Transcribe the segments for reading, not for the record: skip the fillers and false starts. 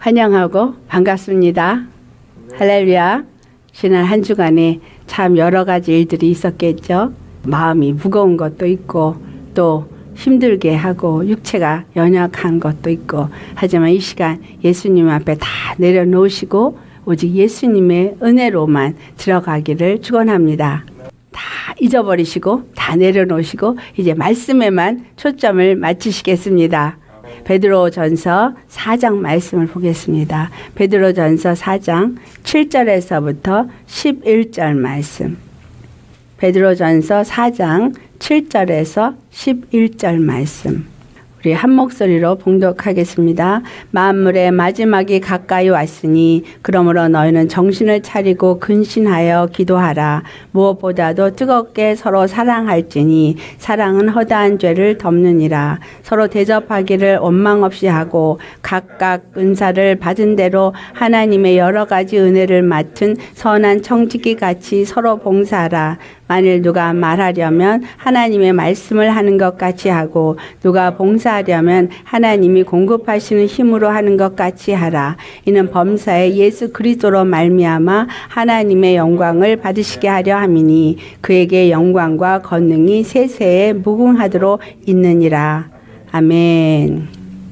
환영하고 반갑습니다. 할렐루야. 지난 한 주간에 참 여러 가지 일들이 있었겠죠. 마음이 무거운 것도 있고 또 힘들게 하고 육체가 연약한 것도 있고, 하지만 이 시간 예수님 앞에 다 내려놓으시고 오직 예수님의 은혜로만 들어가기를 축원합니다. 다 잊어버리시고 다 내려놓으시고 이제 말씀에만 초점을 맞추시겠습니다. 베드로전서 4장 말씀을 보겠습니다. 베드로전서 4장 7절에서부터 11절 말씀. 베드로전서 4장 7절에서 11절 말씀. 우리 한 목소리로 봉독하겠습니다. 만물의 마지막이 가까이 왔으니 그러므로 너희는 정신을 차리고 근신하여 기도하라. 무엇보다도 뜨겁게 서로 사랑할지니 사랑은 허다한 죄를 덮느니라. 서로 대접하기를 원망 없이 하고 각각 은사를 받은 대로 하나님의 여러 가지 은혜를 맡은 선한 청지기 같이 서로 봉사하라. 만일 누가 말하려면 하나님의 말씀을 하는 것 같이 하고 누가 봉사하려면 하나님이 공급하시는 힘으로 하는 것 같이 하라. 이는 범사에 예수 그리스도로 말미암아 하나님의 영광을 받으시게 하려 함이니 그에게 영광과 권능이 세세에 무궁하도록 있느니라. 아멘.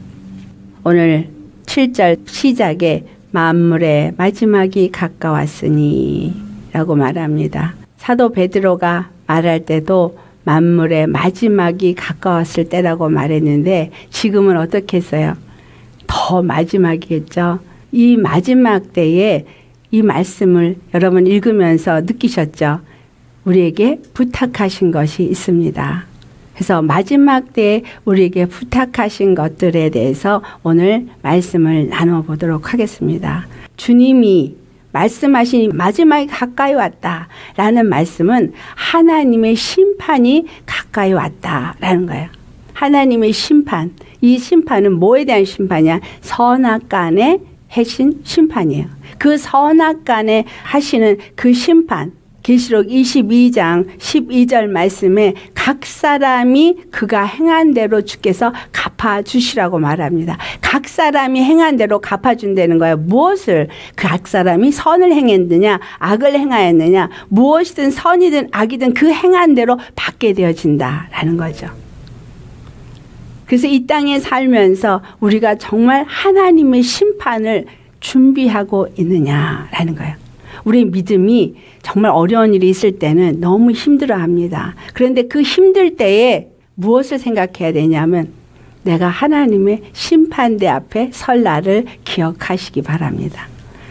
오늘 7절 시작에 만물의 마지막이 가까웠으니 라고 말합니다. 사도 베드로가 말할 때도 만물의 마지막이 가까웠을 때라고 말했는데 지금은 어떻게 했어요? 더 마지막이겠죠. 이 마지막 때에 이 말씀을 여러분 읽으면서 느끼셨죠? 우리에게 부탁하신 것이 있습니다. 그래서 마지막 때에 우리에게 부탁하신 것들에 대해서 오늘 말씀을 나눠보도록 하겠습니다. 주님이 말씀하신 마지막이 가까이 왔다라는 말씀은 하나님의 심판이 가까이 왔다라는 거예요. 하나님의 심판. 이 심판은 뭐에 대한 심판이야? 선악간에 하신 심판이에요. 그 선악간에 하시는 그 심판. 계시록 22장 12절 말씀에 각 사람이 그가 행한 대로 주께서 갚아주시라고 말합니다. 각 사람이 행한 대로 갚아준다는 거예요. 무엇을? 각 사람이 선을 행했느냐 악을 행하였느냐 무엇이든 선이든 악이든 그 행한 대로 받게 되어진다라는 거죠. 그래서 이 땅에 살면서 우리가 정말 하나님의 심판을 준비하고 있느냐라는 거예요. 우리 믿음이 정말 어려운 일이 있을 때는 너무 힘들어합니다. 그런데 그 힘들 때에 무엇을 생각해야 되냐면 내가 하나님의 심판대 앞에 설 날을 기억하시기 바랍니다.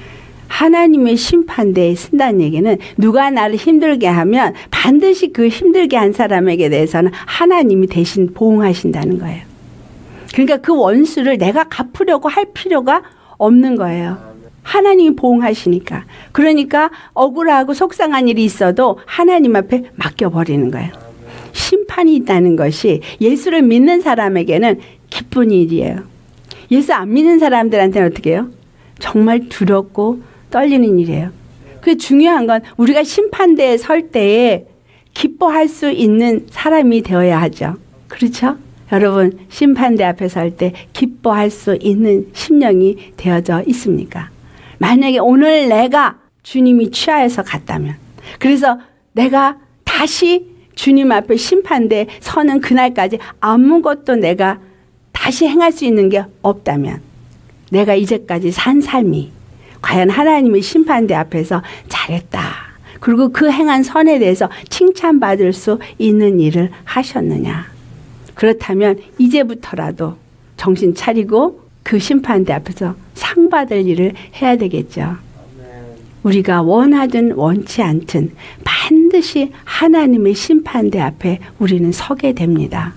하나님의 심판대에 쓴다는 얘기는 누가 나를 힘들게 하면 반드시 그 힘들게 한 사람에게 대해서는 하나님이 대신 보응하신다는 거예요. 그러니까 그 원수를 내가 갚으려고 할 필요가 없는 거예요. 하나님이 보응하시니까. 그러니까 억울하고 속상한 일이 있어도 하나님 앞에 맡겨버리는 거예요. 심판이 있다는 것이 예수를 믿는 사람에게는 기쁜 일이에요. 예수 안 믿는 사람들한테는 어떻게 해요? 정말 두렵고 떨리는 일이에요. 그 중요한 건 우리가 심판대에 설 때에 기뻐할 수 있는 사람이 되어야 하죠. 그렇죠? 여러분 심판대 앞에 설 때 기뻐할 수 있는 심령이 되어져 있습니까? 만약에 오늘 내가 주님이 취하여서 갔다면, 그래서 내가 다시 주님 앞에 심판대에 서는 그날까지 아무것도 내가 다시 행할 수 있는 게 없다면 내가 이제까지 산 삶이 과연 하나님의 심판대 앞에서 잘했다. 그리고 그 행한 선에 대해서 칭찬받을 수 있는 일을 하셨느냐. 그렇다면 이제부터라도 정신 차리고 그 심판대 앞에서 상 받을 일을 해야 되겠죠. 우리가 원하든 원치 않든 반드시 하나님의 심판대 앞에 우리는 서게 됩니다.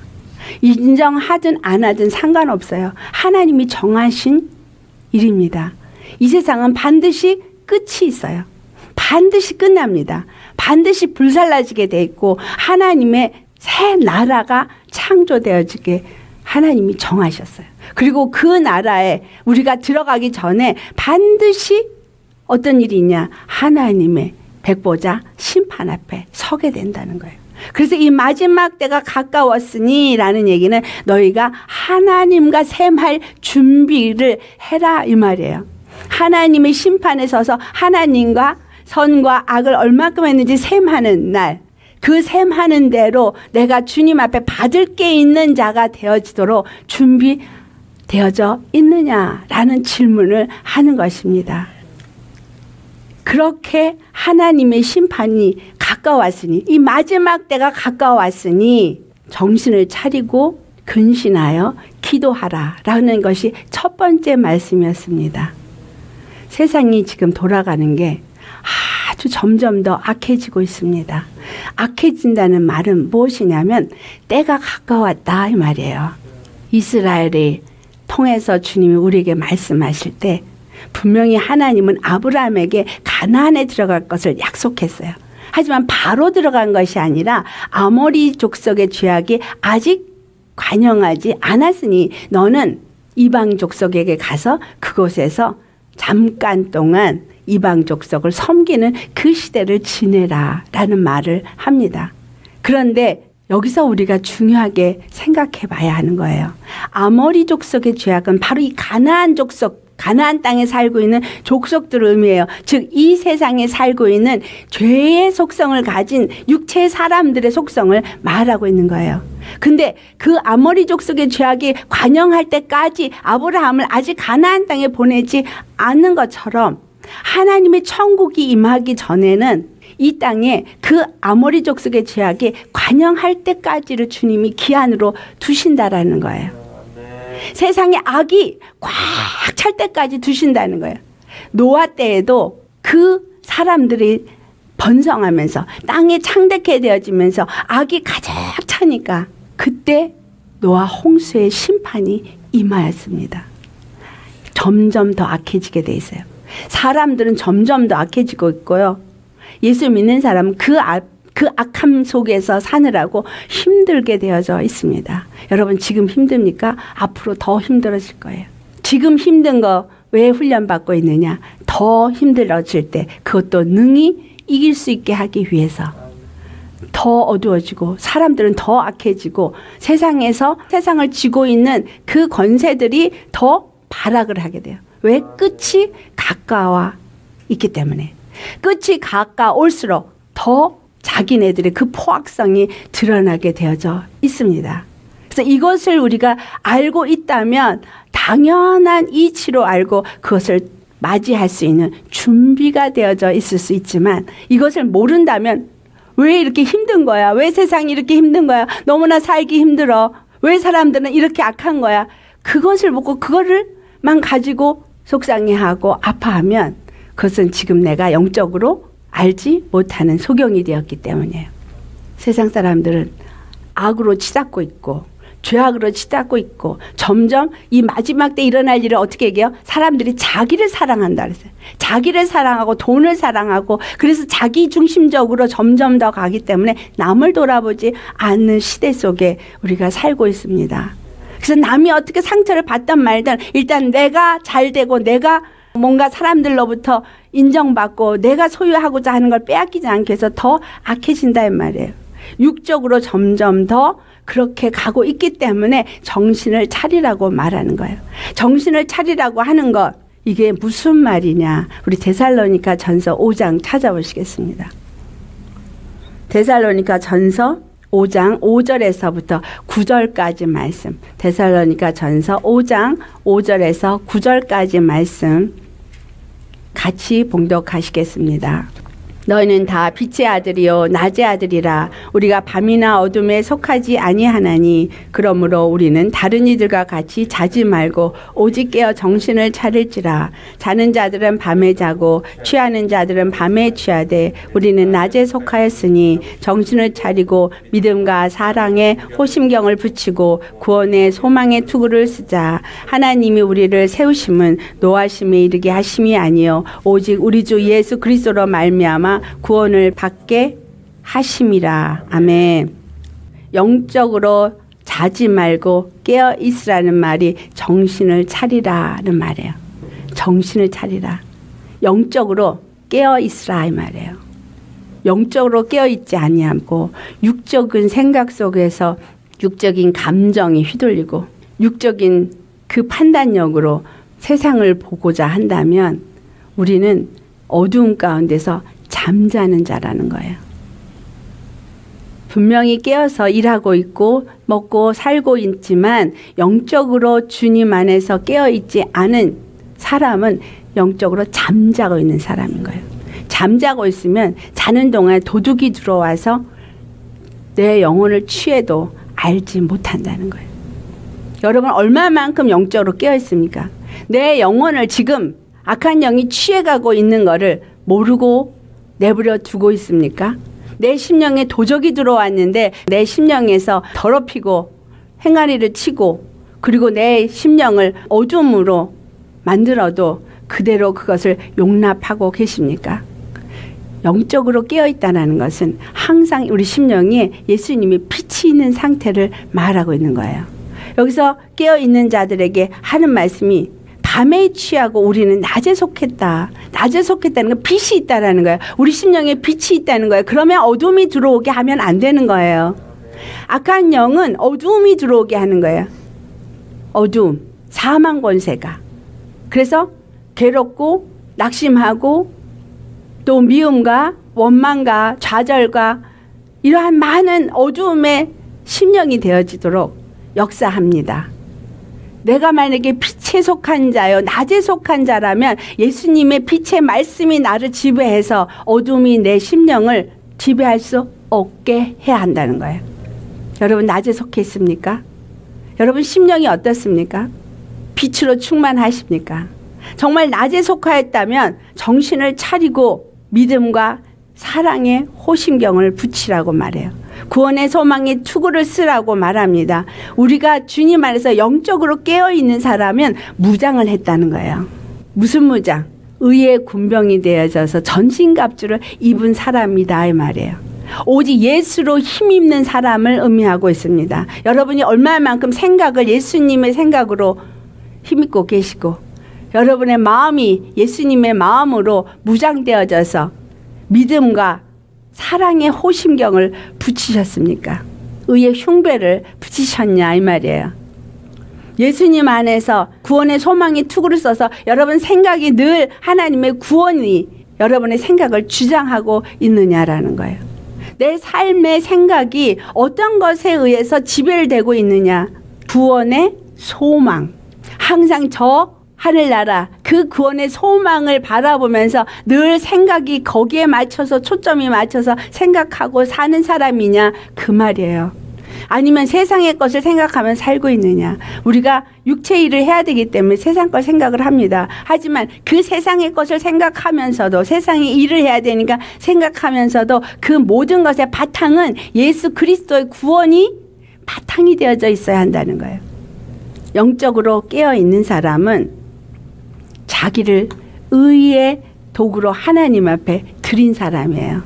인정하든 안 하든 상관없어요. 하나님이 정하신 일입니다. 이 세상은 반드시 끝이 있어요. 반드시 끝납니다. 반드시 불살라지게 돼 있고 하나님의 새 나라가 창조되어지게 하나님이 정하셨어요. 그리고 그 나라에 우리가 들어가기 전에 반드시 어떤 일이 있냐? 하나님의 백보자 심판 앞에 서게 된다는 거예요. 그래서 이 마지막 때가 가까웠으니 라는 얘기는 너희가 하나님과 셈할 준비를 해라 이 말이에요. 하나님의 심판에 서서 하나님과 선과 악을 얼마큼 했는지 셈하는 날, 그 셈하는 대로 내가 주님 앞에 받을 게 있는 자가 되어지도록 준비되어져 있느냐라는 질문을 하는 것입니다. 그렇게 하나님의 심판이 가까웠으니, 이 마지막 때가 가까웠으니 정신을 차리고 근신하여 기도하라 라는 것이 첫 번째 말씀이었습니다. 세상이 지금 돌아가는 게 아주 점점 더 악해지고 있습니다. 악해진다는 말은 무엇이냐면 때가 가까웠다 이 말이에요. 이스라엘이 통해서 주님이 우리에게 말씀하실 때 분명히 하나님은 아브라함에게 가나안에 들어갈 것을 약속했어요. 하지만 바로 들어간 것이 아니라 아모리 족속의 죄악이 아직 관영하지 않았으니 너는 이방 족속에게 가서 그곳에서 잠깐 동안 이방 족속을 섬기는 그 시대를 지내라 라는 말을 합니다. 그런데 여기서 우리가 중요하게 생각해 봐야 하는 거예요. 아모리 족속의 죄악은 바로 이 가나안 족속, 가나안 땅에 살고 있는 족속들을 의미해요. 즉 이 세상에 살고 있는 죄의 속성을 가진 육체의 사람들의 속성을 말하고 있는 거예요. 근데 그 아모리 족속의 죄악이 관영할 때까지 아브라함을 아직 가나안 땅에 보내지 않는 것처럼 하나님의 천국이 임하기 전에는 이 땅에 그 아모리 족속의 죄악이 관영할 때까지를 주님이 기한으로 두신다라는 거예요. 세상에 악이 꽉 찰 때까지 두신다는 거예요. 노아 때에도 그 사람들이 번성하면서 땅에 창대케 되어지면서 악이 가득 차니까 그때 노아 홍수의 심판이 임하였습니다. 점점 더 악해지게 돼 있어요. 사람들은 점점 더 악해지고 있고요. 예수 믿는 사람은 그 악함 속에서 사느라고 힘들게 되어져 있습니다. 여러분 지금 힘듭니까? 앞으로 더 힘들어질 거예요. 지금 힘든 거 왜 훈련받고 있느냐? 더 힘들어질 때 그것도 능히 이길 수 있게 하기 위해서 더 어두워지고 사람들은 더 악해지고 세상에서 세상을 쥐고 있는 그 권세들이 더 발악을 하게 돼요. 왜? 끝이 가까워 있기 때문에. 끝이 가까울수록 더 자기네들의 그 포악성이 드러나게 되어져 있습니다. 그래서 이것을 우리가 알고 있다면 당연한 이치로 알고 그것을 맞이할 수 있는 준비가 되어져 있을 수 있지만 이것을 모른다면 왜 이렇게 힘든 거야? 왜 세상이 이렇게 힘든 거야? 너무나 살기 힘들어. 왜 사람들은 이렇게 악한 거야? 그것을 보고 그거를만 가지고 속상해하고 아파하면 그것은 지금 내가 영적으로 알지 못하는 소경이 되었기 때문이에요. 세상 사람들은 악으로 치닫고 있고 죄악으로 치닫고 있고 점점 이 마지막 때 일어날 일을 어떻게 얘기해요? 사람들이 자기를 사랑한다 그랬어요. 자기를 사랑하고 돈을 사랑하고 그래서 자기 중심적으로 점점 더 가기 때문에 남을 돌아보지 않는 시대 속에 우리가 살고 있습니다. 그래서 남이 어떻게 상처를 받든 말든 일단 내가 잘 되고 내가 뭔가 사람들로부터 인정받고 내가 소유하고자 하는 걸 빼앗기지 않기 위해서 더 악해진다는 말이에요. 육적으로 점점 더 그렇게 가고 있기 때문에 정신을 차리라고 말하는 거예요. 정신을 차리라고 하는 것, 이게 무슨 말이냐? 우리 데살로니가 전서 5장 찾아보시겠습니다. 데살로니가 전서 5장 5절에서부터 9절까지 말씀. 데살로니가 전서 5장 5절에서 9절까지 말씀 같이 봉독하시겠습니다. 너희는 다 빛의 아들이요 낮의 아들이라. 우리가 밤이나 어둠에 속하지 아니하나니 그러므로 우리는 다른 이들과 같이 자지 말고 오직 깨어 정신을 차릴지라. 자는 자들은 밤에 자고 취하는 자들은 밤에 취하되 우리는 낮에 속하였으니 정신을 차리고 믿음과 사랑에 호심경을 붙이고 구원의 소망의 투구를 쓰자. 하나님이 우리를 세우심은 노하심에 이르게 하심이 아니요 오직 우리 주 예수 그리스도로 말미암아 구원을 받게 하심이라. 아멘. 영적으로 자지 말고 깨어 있으라는 말이 정신을 차리라는 말이에요. 정신을 차리라. 영적으로 깨어 있으라 이 말이에요. 영적으로 깨어있지 아니하고 육적인 생각 속에서 육적인 감정이 휘둘리고 육적인 그 판단력으로 세상을 보고자 한다면 우리는 어두움 가운데서 잠자는 자라는 거예요. 분명히 깨어서 일하고 있고 먹고 살고 있지만 영적으로 주님 안에서 깨어있지 않은 사람은 영적으로 잠자고 있는 사람인 거예요. 잠자고 있으면 자는 동안 도둑이 들어와서 내 영혼을 취해도 알지 못한다는 거예요. 여러분 얼마만큼 영적으로 깨어있습니까? 내 영혼을 지금 악한 영이 취해가고 있는 거를 모르고 내버려 두고 있습니까? 내 심령에 도적이 들어왔는데 내 심령에서 더럽히고 행아리를 치고 그리고 내 심령을 어둠으로 만들어도 그대로 그것을 용납하고 계십니까? 영적으로 깨어있다는 것은 항상 우리 심령에 예수님이 빛이 있는 상태를 말하고 있는 거예요. 여기서 깨어있는 자들에게 하는 말씀이 밤에 취하고 우리는 낮에 속했다. 낮에 속했다는 건 빛이 있다라는 거예요. 우리 심령에 빛이 있다는 거예요. 그러면 어둠이 들어오게 하면 안 되는 거예요. 악한 영은 어둠이 들어오게 하는 거예요. 어둠, 사망 권세가. 그래서 괴롭고 낙심하고 또 미움과 원망과 좌절과 이러한 많은 어두움의 심령이 되어지도록 역사합니다. 내가 만약에 빛에 속한 자요 낮에 속한 자라면 예수님의 빛의 말씀이 나를 지배해서 어둠이 내 심령을 지배할 수 없게 해야 한다는 거예요. 여러분 낮에 속해 있습니까? 여러분 심령이 어떻습니까? 빛으로 충만하십니까? 정말 낮에 속하였다면 정신을 차리고 믿음과 사랑의 호심경을 붙이라고 말해요. 구원의 소망의 투구를 쓰라고 말합니다. 우리가 주님 안에서 영적으로 깨어있는 사람은 무장을 했다는 거예요. 무슨 무장? 의의 군병이 되어져서 전신갑주를 입은 사람이다 이 말이에요. 오직 예수로 힘입는 사람을 의미하고 있습니다. 여러분이 얼마만큼 생각을 예수님의 생각으로 힘입고 계시고 여러분의 마음이 예수님의 마음으로 무장되어져서 믿음과 사랑의 호심경을 붙이셨습니까? 의의 흉배를 붙이셨냐 이 말이에요. 예수님 안에서 구원의 소망의 투구를 써서 여러분 생각이 늘 하나님의 구원이 여러분의 생각을 주장하고 있느냐라는 거예요. 내 삶의 생각이 어떤 것에 의해서 지배되고 있느냐. 구원의 소망. 항상 저 하늘나라 그 구원의 소망을 바라보면서 늘 생각이 거기에 맞춰서 초점이 맞춰서 생각하고 사는 사람이냐 그 말이에요. 아니면 세상의 것을 생각하면 살고 있느냐. 우리가 육체 일을 해야 되기 때문에 세상 걸 생각을 합니다. 하지만 그 세상의 것을 생각하면서도 세상의 일을 해야 되니까 생각하면서도 그 모든 것의 바탕은 예수 그리스도의 구원이 바탕이 되어져 있어야 한다는 거예요. 영적으로 깨어있는 사람은 자기를 의의 도구로 하나님 앞에 드린 사람이에요.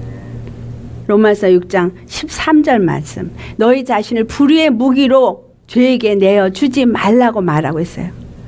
로마서 6장 13절 말씀. 너희 자신을 불의의 무기로 죄에게 내어주지 말라고 말하고 있어요.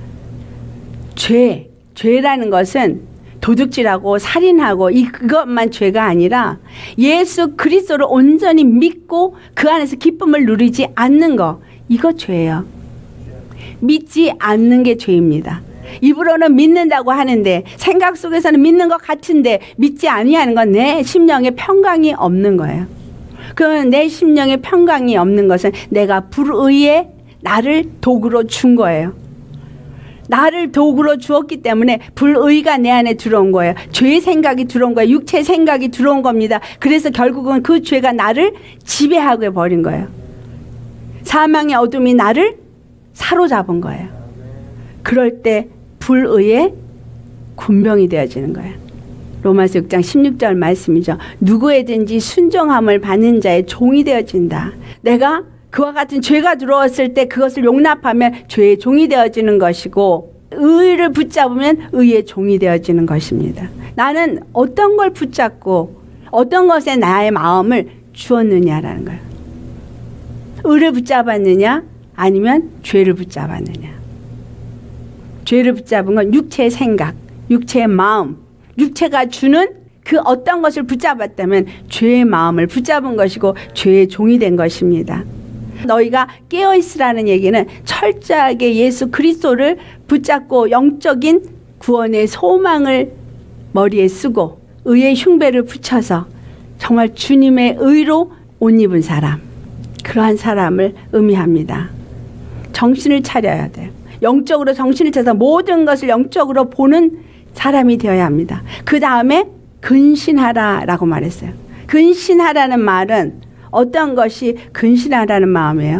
죄라는 것은 도둑질하고 살인하고 그것만 죄가 아니라 예수 그리스도를 온전히 믿고 그 안에서 기쁨을 누리지 않는 거, 이거 죄예요. 믿지 않는 게 죄입니다. 입으로는 믿는다고 하는데 생각 속에서는 믿는 것 같은데 믿지 아니하는 건 내 심령에 평강이 없는 거예요. 그러면 내 심령에 평강이 없는 것은 내가 불의에 나를 도구로 준 거예요. 나를 도구로 주었기 때문에 불의가 내 안에 들어온 거예요. 죄의 생각이 들어온 거예요. 육체의 생각이 들어온 겁니다. 그래서 결국은 그 죄가 나를 지배하게 버린 거예요. 사망의 어둠이 나를 사로잡은 거예요. 그럴 때 불의의 군병이 되어지는 거예요. 로마서 6장 16절 말씀이죠. 누구에든지 순종함을 받는 자의 종이 되어진다. 내가 그와 같은 죄가 들어왔을 때 그것을 용납하면 죄의 종이 되어지는 것이고 의를 붙잡으면 의의 종이 되어지는 것입니다. 나는 어떤 걸 붙잡고 어떤 것에 나의 마음을 주었느냐라는 거예요. 의를 붙잡았느냐 아니면 죄를 붙잡았느냐. 죄를 붙잡은 건 육체의 생각, 육체의 마음, 육체가 주는 그 어떤 것을 붙잡았다면 죄의 마음을 붙잡은 것이고 죄의 종이 된 것입니다. 너희가 깨어있으라는 얘기는 철저하게 예수 그리스도를 붙잡고 영적인 구원의 소망을 머리에 쓰고 의의 흉배를 붙여서 정말 주님의 의로 옷 입은 사람, 그러한 사람을 의미합니다. 정신을 차려야 돼요. 영적으로 정신을 차려서 모든 것을 영적으로 보는 사람이 되어야 합니다. 그 다음에 근신하라라고 말했어요. 근신하라는 말은 어떤 것이 근신하라는 마음이에요?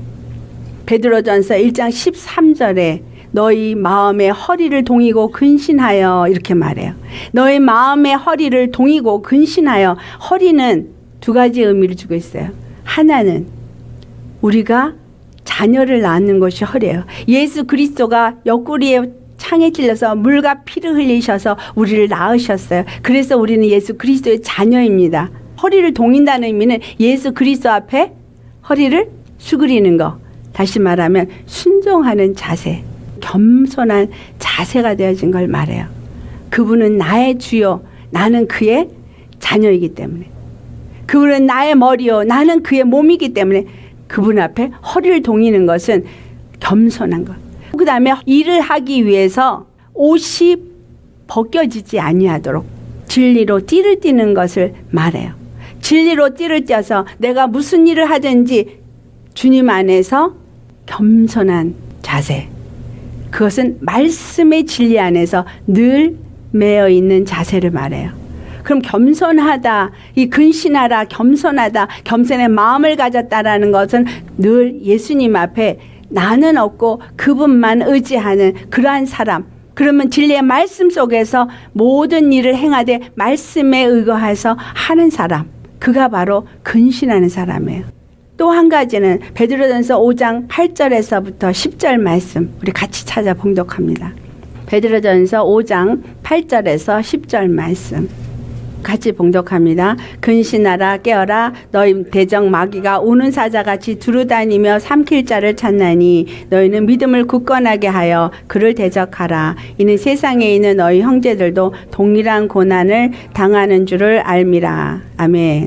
베드로전서 1장 13절에 너희 마음의 허리를 동이고 근신하여 이렇게 말해요. 너희 마음의 허리를 동이고 근신하여. 허리는 두 가지 의미를 주고 있어요. 하나는 우리가 자녀를 낳는 것이 허리예요. 예수 그리스도가 옆구리에 창에 찔려서 물과 피를 흘리셔서 우리를 낳으셨어요. 그래서 우리는 예수 그리스도의 자녀입니다. 허리를 동인다는 의미는 예수 그리스도 앞에 허리를 수그리는 거. 다시 말하면 순종하는 자세, 겸손한 자세가 되어진 걸 말해요. 그분은 나의 주요, 나는 그의 자녀이기 때문에. 그분은 나의 머리요, 나는 그의 몸이기 때문에 그분 앞에 허리를 동이는 것은 겸손한 것. 그 다음에 일을 하기 위해서 옷이 벗겨지지 아니하도록 진리로 띠를 띠는 것을 말해요. 진리로 띠를 떼서 내가 무슨 일을 하든지 주님 안에서 겸손한 자세. 그것은 말씀의 진리 안에서 늘 매여 있는 자세를 말해요. 그럼 겸손하다, 이 근신하라, 겸손하다, 겸손의 마음을 가졌다라는 것은 늘 예수님 앞에 나는 없고 그분만 의지하는 그러한 사람. 그러면 진리의 말씀 속에서 모든 일을 행하되 말씀에 의거해서 하는 사람. 그가 바로 근신하는 사람이에요. 또 한 가지는 베드로전서 5장 8절에서부터 10절 말씀 우리 같이 찾아 봉독합니다. 베드로전서 5장 8절에서 10절 말씀 같이 봉독합니다. 근신하라 깨어라 너희 대적 마귀가 우는 사자같이 두루다니며 삼킬 자를 찾나니 너희는 믿음을 굳건하게 하여 그를 대적하라. 이는 세상에 있는 너희 형제들도 동일한 고난을 당하는 줄을 알미라. 아멘.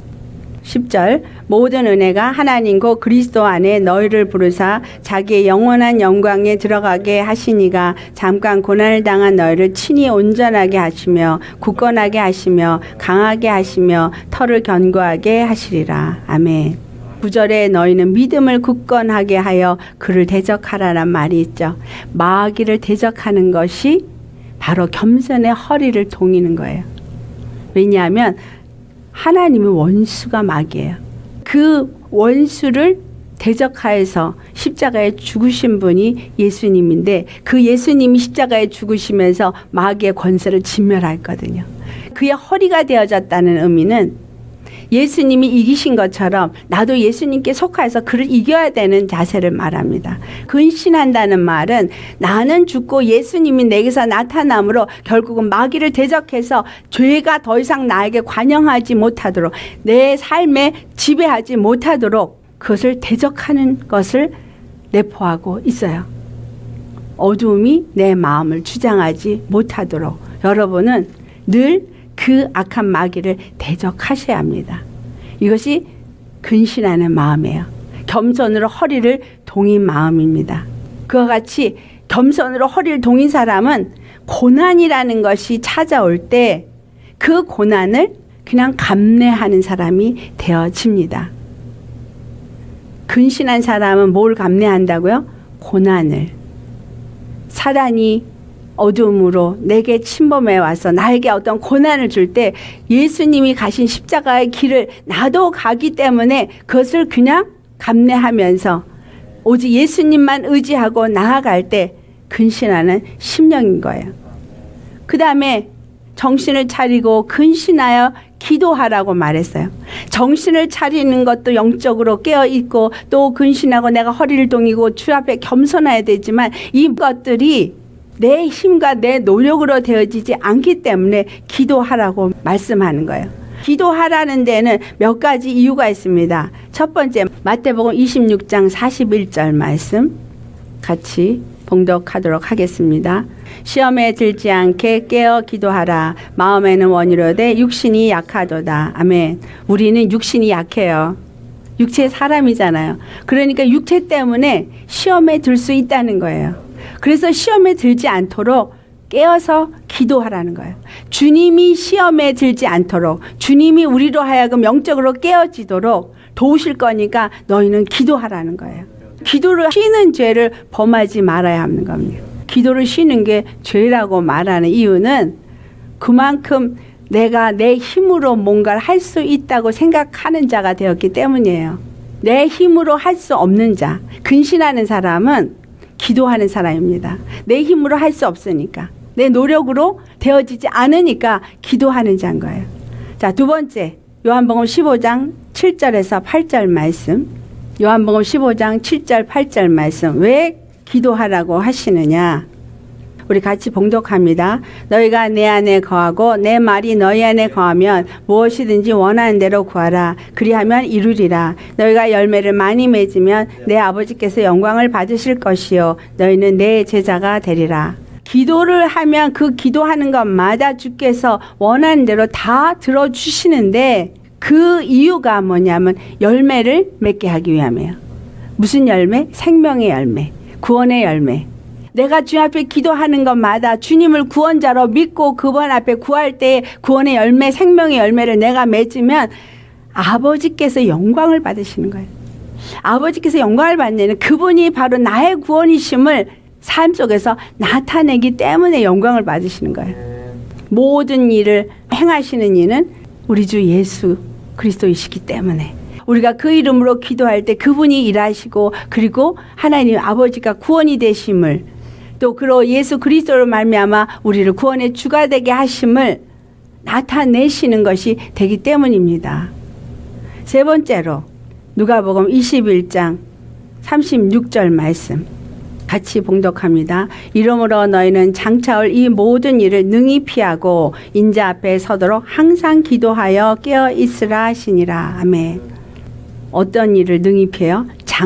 10절 모든 은혜가 하나님과 그리스도 안에 너희를 부르사 자기의 영원한 영광에 들어가게 하시니가 잠깐 고난을 당한 너희를 친히 온전하게 하시며 굳건하게 하시며 강하게 하시며 털을 견고하게 하시리라. 아멘. 9절에 너희는 믿음을 굳건하게 하여 그를 대적하라란 말이 있죠. 마귀를 대적하는 것이 바로 겸손의 허리를 동이는 거예요. 왜냐하면 하나님의 원수가 마귀예요. 그 원수를 대적하여서 십자가에 죽으신 분이 예수님인데 그 예수님이 십자가에 죽으시면서 마귀의 권세를 진멸했거든요. 그의 허리가 되어졌다는 의미는 예수님이 이기신 것처럼 나도 예수님께 속하여서 그를 이겨야 되는 자세를 말합니다. 근신한다는 말은 나는 죽고 예수님이 내게서 나타남으로 결국은 마귀를 대적해서 죄가 더 이상 나에게 관영하지 못하도록 내 삶에 지배하지 못하도록 그것을 대적하는 것을 내포하고 있어요. 어두움이 내 마음을 주장하지 못하도록 여러분은 늘 그 악한 마귀를 대적하셔야 합니다. 이것이 근신하는 마음이에요. 겸손으로 허리를 동인 마음입니다. 그와 같이 겸손으로 허리를 동인 사람은 고난이라는 것이 찾아올 때 그 고난을 그냥 감내하는 사람이 되어집니다. 근신한 사람은 뭘 감내한다고요? 고난을. 사단이 어둠으로 내게 침범해 와서 나에게 어떤 고난을 줄 때 예수님이 가신 십자가의 길을 나도 가기 때문에 그것을 그냥 감내하면서 오직 예수님만 의지하고 나아갈 때 근신하는 심령인 거예요. 그 다음에 정신을 차리고 근신하여 기도하라고 말했어요. 정신을 차리는 것도 영적으로 깨어있고 또 근신하고 내가 허리를 동이고 주 앞에 겸손해야 되지만 이것들이 내 힘과 내 노력으로 되어지지 않기 때문에 기도하라고 말씀하는 거예요. 기도하라는 데는 몇 가지 이유가 있습니다. 첫 번째 마태복음 26장 41절 말씀 같이 봉독하도록 하겠습니다. 시험에 들지 않게 깨어 기도하라. 마음에는 원이로되 육신이 약하도다. 아멘. 우리는 육신이 약해요. 육체의 사람이잖아요. 그러니까 육체 때문에 시험에 들 수 있다는 거예요. 그래서 시험에 들지 않도록 깨어서 기도하라는 거예요. 주님이 시험에 들지 않도록, 주님이 우리로 하여금 영적으로 깨어지도록 도우실 거니까 너희는 기도하라는 거예요. 기도를 쉬는 죄를 범하지 말아야 하는 겁니다. 기도를 쉬는 게 죄라고 말하는 이유는 그만큼 내가 내 힘으로 뭔가를 할 수 있다고 생각하는 자가 되었기 때문이에요. 내 힘으로 할 수 없는 자, 근신하는 사람은 기도하는 사람입니다. 내 힘으로 할 수 없으니까, 내 노력으로 되어지지 않으니까 기도하는 자인 거예요. 자, 두 번째, 요한복음 15장 7절에서 8절 말씀. 요한복음 15장 7절 8절 말씀. 왜 기도하라고 하시느냐? 우리 같이 봉독합니다. 너희가 내 안에 거하고 내 말이 너희 안에 거하면 무엇이든지 원하는 대로 구하라. 그리하면 이루리라. 너희가 열매를 많이 맺으면 내 아버지께서 영광을 받으실 것이요 너희는 내 제자가 되리라. 기도를 하면 그 기도하는 것마다 주께서 원하는 대로 다 들어주시는데 그 이유가 뭐냐면 열매를 맺게 하기 위함이에요. 무슨 열매? 생명의 열매, 구원의 열매. 내가 주님 앞에 기도하는 것마다 주님을 구원자로 믿고 그분 앞에 구할 때 구원의 열매, 생명의 열매를 내가 맺으면 아버지께서 영광을 받으시는 거예요. 아버지께서 영광을 받는 그분이 바로 나의 구원이심을 삶 속에서 나타내기 때문에 영광을 받으시는 거예요. 모든 일을 행하시는 이는 우리 주 예수 그리스도이시기 때문에 우리가 그 이름으로 기도할 때 그분이 일하시고 그리고 하나님 아버지가 구원이 되심을 또 그로 예수 그리스도로 말미암아 우리를 구원의 주가 되게 하심을 나타내시는 것이 되기 때문입니다. 세 번째로 누가복음 21장 36절 말씀 같이 봉독합니다. 이러므로 너희는 장차올 이 모든 일을 능히 피하고 인자 앞에 서도록 항상 기도하여 깨어 있으라 하시니라. 아멘. 어떤 일을 능히 피해요?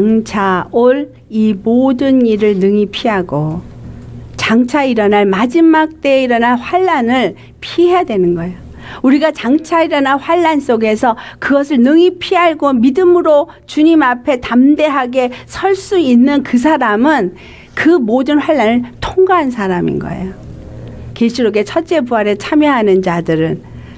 장차올 이 모든 일을 능히 피하고 장차 일어날 마지막 때에 일어날 환난을 피해야 되는 거예요. 우리가 장차 일어날 환난 속에서 그것을 능히 피하고 믿음으로 주님 앞에 담대하게 설 수 있는 그 사람은 그 모든 환난을 통과한 사람인 거예요. 계시록의 첫째 부활에 참여하는 자들은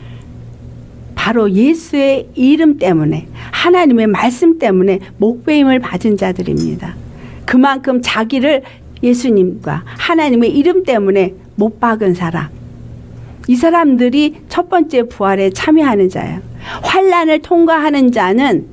바로 예수의 이름 때문에 하나님의 말씀 때문에 목배임을 받은 자들입니다. 그만큼 자기를 예수님과 하나님의 이름 때문에 못 박은 사람, 이 사람들이 첫 번째 부활에 참여하는 자예요. 환난을 통과하는 자는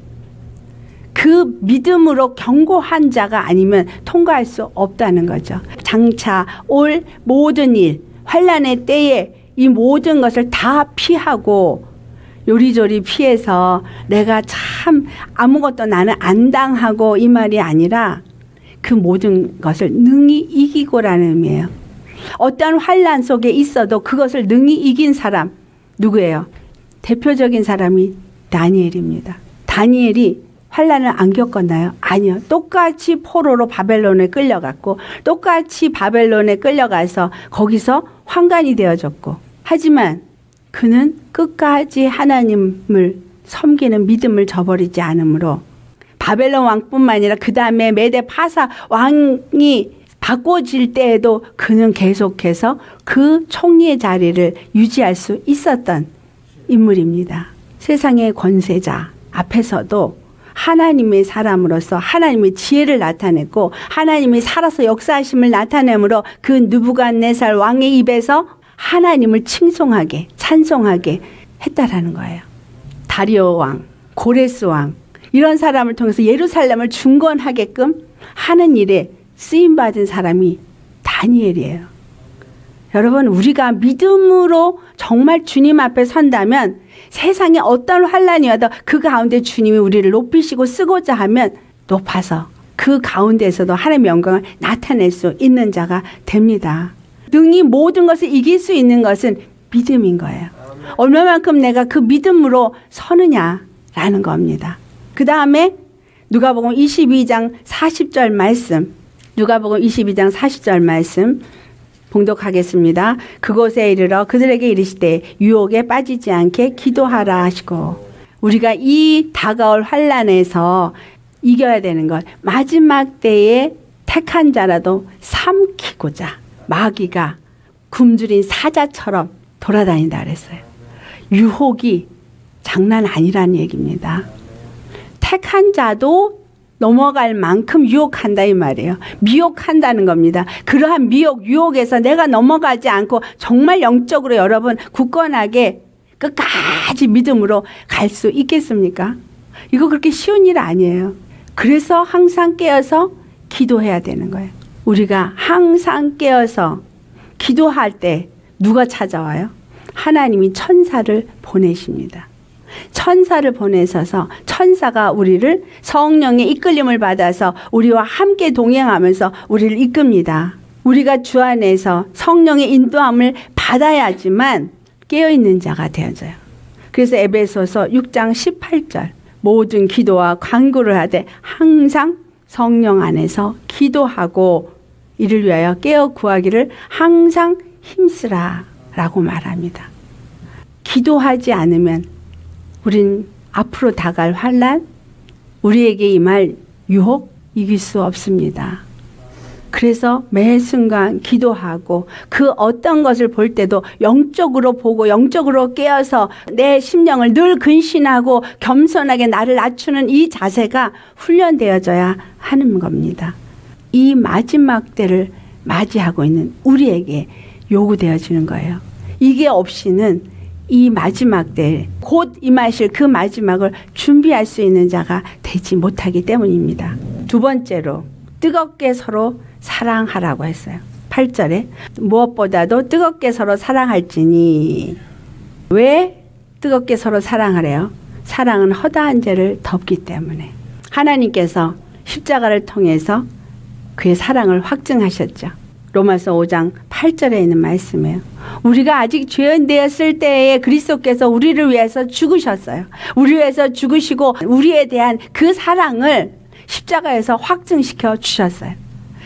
그 믿음으로 견고한 자가 아니면 통과할 수 없다는 거죠. 장차 올 모든 일, 환난의 때에 이 모든 것을 다 피하고 요리조리 피해서 내가 참 아무것도 나는 안 당하고 이 말이 아니라 그 모든 것을 능히 이기고라는 의미예요. 어떠한 환난 속에 있어도 그것을 능히 이긴 사람 누구예요? 대표적인 사람이 다니엘입니다. 다니엘이 환난을 안 겪었나요? 아니요. 똑같이 포로로 바벨론에 끌려갔고 똑같이 바벨론에 끌려가서 거기서 환관이 되어졌고 하지만 그는 끝까지 하나님을 섬기는 믿음을 저버리지 않으므로 바벨론 왕뿐만 아니라 그 다음에 메대 파사 왕이 바꿔질 때에도 그는 계속해서 그 총리의 자리를 유지할 수 있었던 인물입니다. 세상의 권세자 앞에서도 하나님의 사람으로서 하나님의 지혜를 나타냈고 하나님이 살아서 역사하심을 나타내므로 그 느부갓네살 왕의 입에서 하나님을 칭송하게 찬송하게 했다라는 거예요. 다리오 왕, 고레스 왕 이런 사람을 통해서 예루살렘을 중건하게끔 하는 일에 쓰임받은 사람이 다니엘이에요. 여러분 우리가 믿음으로 정말 주님 앞에 선다면 세상에 어떤 환난이 와도 그 가운데 주님이 우리를 높이시고 쓰고자 하면 높아서 그 가운데에서도 하나님의 영광을 나타낼 수 있는 자가 됩니다. 능히 모든 것을 이길 수 있는 것은 믿음인 거예요. 얼마만큼 내가 그 믿음으로 서느냐라는 겁니다. 그 다음에 누가복음 22장 40절 말씀 누가복음 22장 40절 말씀 봉독하겠습니다. 그곳에 이르러 그들에게 이르시되 유혹에 빠지지 않게 기도하라 하시고, 우리가 이 다가올 환난에서 이겨야 되는 것, 마지막 때에 택한 자라도 삼키고자 마귀가 굶주린 사자처럼 돌아다닌다 그랬어요. 유혹이 장난 아니라는 얘기입니다. 택한 자도 넘어갈 만큼 유혹한다 이 말이에요. 미혹한다는 겁니다. 그러한 미혹, 유혹에서 내가 넘어가지 않고 정말 영적으로 여러분 굳건하게 끝까지 믿음으로 갈 수 있겠습니까? 이거 그렇게 쉬운 일 아니에요. 그래서 항상 깨어서 기도해야 되는 거예요. 우리가 항상 깨어서 기도할 때 누가 찾아와요? 하나님이 천사를 보내십니다. 천사를 보내셔서 천사가 우리를 성령의 이끌림을 받아서 우리와 함께 동행하면서 우리를 이끕니다. 우리가 주 안에서 성령의 인도함을 받아야지만 깨어있는 자가 되어져요. 그래서 에베소서 6장 18절 모든 기도와 간구를 하되 항상 성령 안에서 기도하고 이를 위하여 깨어 구하기를 항상 힘쓰라 라고 말합니다. 기도하지 않으면 우린 앞으로 다가갈 환난, 우리에게 임할 유혹 이길 수 없습니다. 그래서 매 순간 기도하고 그 어떤 것을 볼 때도 영적으로 보고 영적으로 깨어서 내 심령을 늘 근신하고 겸손하게 나를 낮추는 이 자세가 훈련되어져야 하는 겁니다. 이 마지막 때를 맞이하고 있는 우리에게 요구되어지는 거예요. 이게 없이는 이 마지막 때 곧 임하실 그 마지막을 준비할 수 있는 자가 되지 못하기 때문입니다. 두 번째로 뜨겁게 서로 사랑하라고 했어요. 8절에 무엇보다도 뜨겁게 서로 사랑할지니. 왜 뜨겁게 서로 사랑하래요? 사랑은 허다한 죄를 덮기 때문에. 하나님께서 십자가를 통해서 그의 사랑을 확증하셨죠. 로마서 5장 8절에 있는 말씀이에요. 우리가 아직 죄인 되었을 때에 그리스도께서 우리를 위해서 죽으셨어요. 우리를 위해서 죽으시고 우리에 대한 그 사랑을 십자가에서 확증시켜 주셨어요.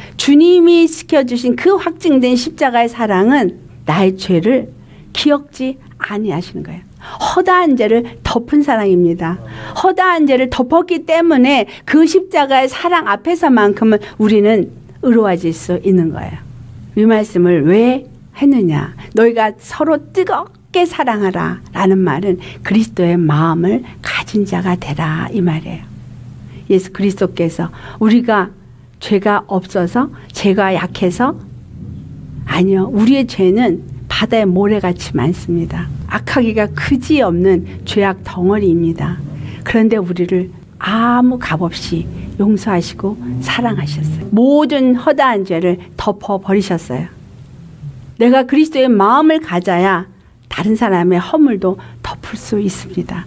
주님이 시켜주신 그 확증된 십자가의 사랑은 나의 죄를 기억지 아니하시는 거예요. 허다한 죄를 덮은 사랑입니다. 허다한 죄를 덮었기 때문에 그 십자가의 사랑 앞에서만큼은 우리는 의로워질 수 있는 거예요. 이 말씀을 왜 했느냐? 너희가 서로 뜨겁게 사랑하라 라는 말은 그리스도의 마음을 가진 자가 되라 이 말이에요. 예수 그리스도께서 우리가 죄가 없어서 죄가 약해서 아니요. 우리의 죄는 바다의 모래같이 많습니다. 악하기가 그지없는 죄악 덩어리입니다. 그런데 우리를 아무 값없이 용서하시고 사랑하셨어요. 모든 허다한 죄를 덮어버리셨어요. 내가 그리스도의 마음을 가져야 다른 사람의 허물도 덮을 수 있습니다.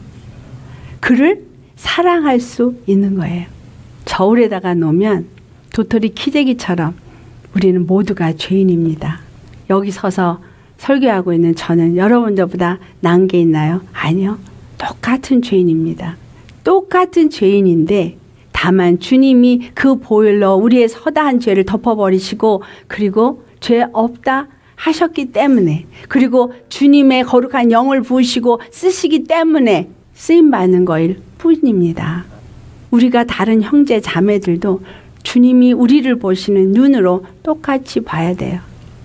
그를 사랑할 수 있는 거예요. 저울에다가 놓으면 도토리 키재기처럼 우리는 모두가 죄인입니다. 여기 서서 설교하고 있는 저는 여러분들보다 나은 게 있나요? 아니요. 똑같은 죄인입니다. 똑같은 죄인인데 다만 주님이 그 보혈로 우리의 허다한 죄를 덮어버리시고 그리고 죄 없다 하셨기 때문에 그리고 주님의 거룩한 영을 부으시고 쓰시기 때문에 쓰임받는 거일 뿐입니다. 우리가 다른 형제 자매들도 주님이 우리를 보시는 눈으로 똑같이 봐야 돼요.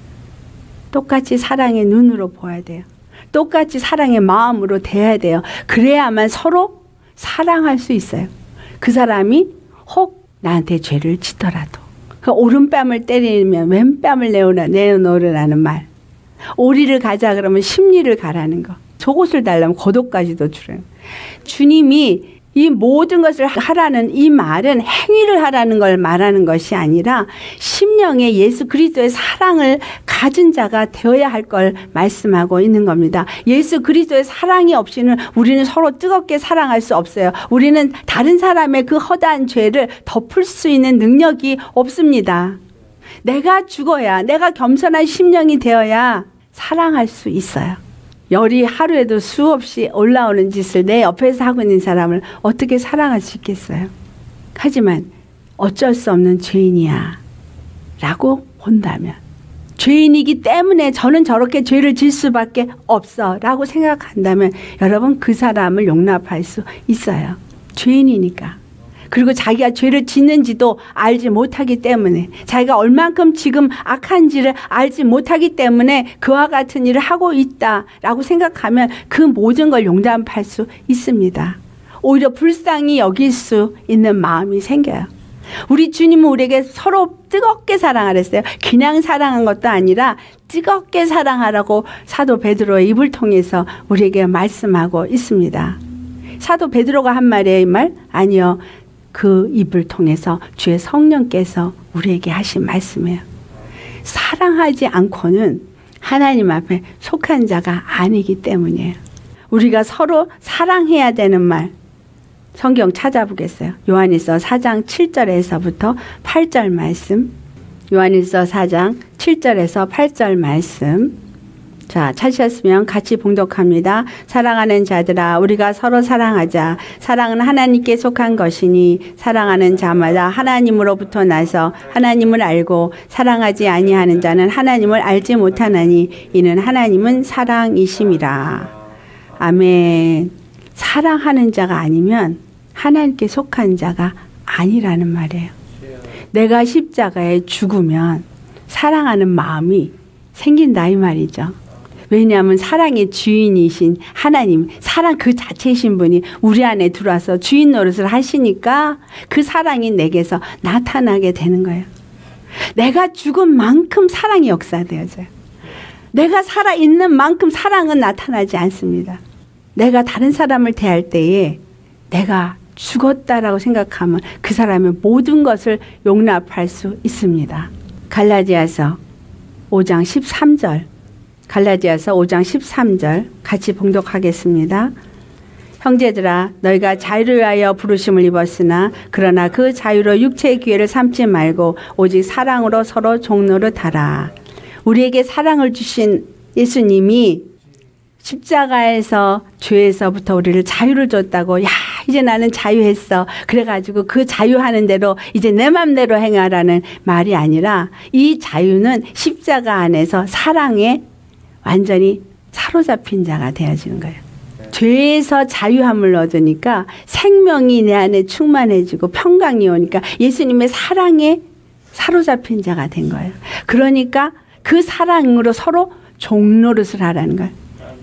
똑같이 사랑의 눈으로 보아야 돼요. 똑같이 사랑의 마음으로 대해야 돼요. 그래야만 서로 사랑할 수 있어요. 그 사람이 혹 나한테 죄를 짓더라도 그 오른뺨을 때리면 왼뺨을 내어놓으라는 말. 오리를 가자 그러면 십리를 가라는 거. 속옷을 달라면 겉옷까지도 주라는 거. 주님이 이 모든 것을 하라는 이 말은 행위를 하라는 걸 말하는 것이 아니라 심령에 예수 그리스도의 사랑을 가진 자가 되어야 할 걸 말씀하고 있는 겁니다. 예수 그리스도의 사랑이 없이는 우리는 서로 뜨겁게 사랑할 수 없어요. 우리는 다른 사람의 그 허다한 죄를 덮을 수 있는 능력이 없습니다. 내가 죽어야, 내가 겸손한 심령이 되어야 사랑할 수 있어요. 열이 하루에도 수없이 올라오는 짓을 내 옆에서 하고 있는 사람을 어떻게 사랑할 수 있겠어요? 하지만 어쩔 수 없는 죄인이야. 라고 본다면, 죄인이기 때문에 저는 저렇게 죄를 질 수밖에 없어 라고 생각한다면 여러분 그 사람을 용납할 수 있어요. 죄인이니까. 그리고 자기가 죄를 짓는지도 알지 못하기 때문에, 자기가 얼만큼 지금 악한지를 알지 못하기 때문에 그와 같은 일을 하고 있다라고 생각하면 그 모든 걸 용납할 수 있습니다. 오히려 불쌍히 여길 수 있는 마음이 생겨요. 우리 주님은 우리에게 서로 뜨겁게 사랑하랬어요. 그냥 사랑한 것도 아니라 뜨겁게 사랑하라고 사도 베드로의 입을 통해서 우리에게 말씀하고 있습니다. 사도 베드로가 한 말이에요, 이 말? 아니요. 그 입을 통해서 주의 성령께서 우리에게 하신 말씀이에요. 사랑하지 않고는 하나님 앞에 속한 자가 아니기 때문이에요. 우리가 서로 사랑해야 되는 말, 성경 찾아보겠어요. 요한일서 4장 7절에서부터 8절 말씀. 요한일서 4장 7절에서 8절 말씀. 자, 찾으셨으면 같이 봉독합니다. 사랑하는 자들아, 우리가 서로 사랑하자. 사랑은 하나님께 속한 것이니 사랑하는 자마다 하나님으로부터 나서 하나님을 알고 사랑하지 아니하는 자는 하나님을 알지 못하나니 이는 하나님은 사랑이심이라. 아멘. 사랑하는 자가 아니면 하나님께 속한 자가 아니라는 말이에요. 내가 십자가에 죽으면 사랑하는 마음이 생긴다 이 말이죠. 왜냐하면 사랑의 주인이신 하나님, 사랑 그 자체이신 분이 우리 안에 들어와서 주인 노릇을 하시니까 그 사랑이 내게서 나타나게 되는 거예요. 내가 죽은 만큼 사랑이 역사되어져요. 내가 살아있는 만큼 사랑은 나타나지 않습니다. 내가 다른 사람을 대할 때에 내가 죽었다라고 생각하면 그 사람의 모든 것을 용납할 수 있습니다. 갈라디아서 5장 13절, 갈라디아서 5장 13절 같이 봉독하겠습니다. 형제들아, 너희가 자유를 위하여 부르심을 입었으나 그러나 그 자유로 육체의 기회를 삼지 말고 오직 사랑으로 서로 종노릇하라. 우리에게 사랑을 주신 예수님이 십자가에서 죄에서부터 우리를 자유를 줬다고, 야 이제 나는 자유했어, 그래가지고 그 자유하는 대로 이제 내 맘대로 행하라는 말이 아니라 이 자유는 십자가 안에서 사랑에 완전히 사로잡힌 자가 되어지는 거예요. 죄에서 자유함을 얻으니까 생명이 내 안에 충만해지고 평강이 오니까 예수님의 사랑에 사로잡힌 자가 된 거예요. 그러니까 그 사랑으로 서로 종노릇을 하라는 거예요.